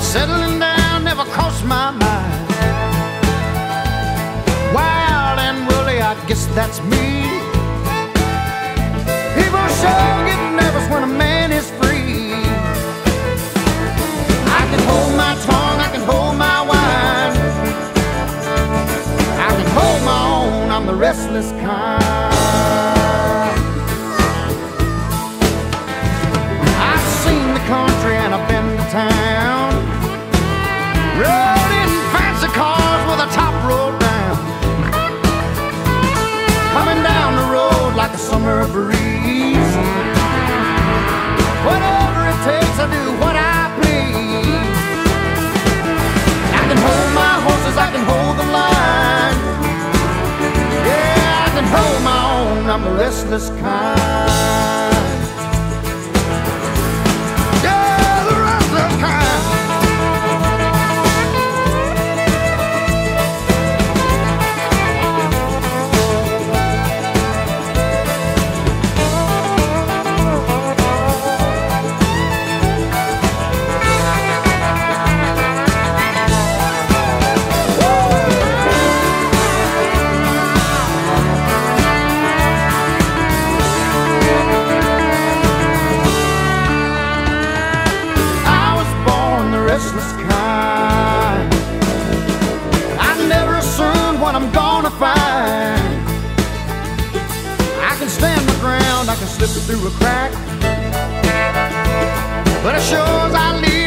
Settling down never crossed my mind. Wild and woolly, I guess that's me. People sure get nervous when a man is free. I can hold my tongue, I can hold my wine, I can hold my own, I'm the restless kind. I've seen the country and I've been to town, rode in fancy cars with the top rolled down, coming down the road like a summer breeze. Whatever it takes, I do what I please. I can hold my horses, I can hold the line. Yeah, I can hold my own, I'm the restless kind. Yeah, the restless kind. Restless kind. I never assume what I'm gonna find. I can stand my ground, I can slip through a crack, but as sure as I leave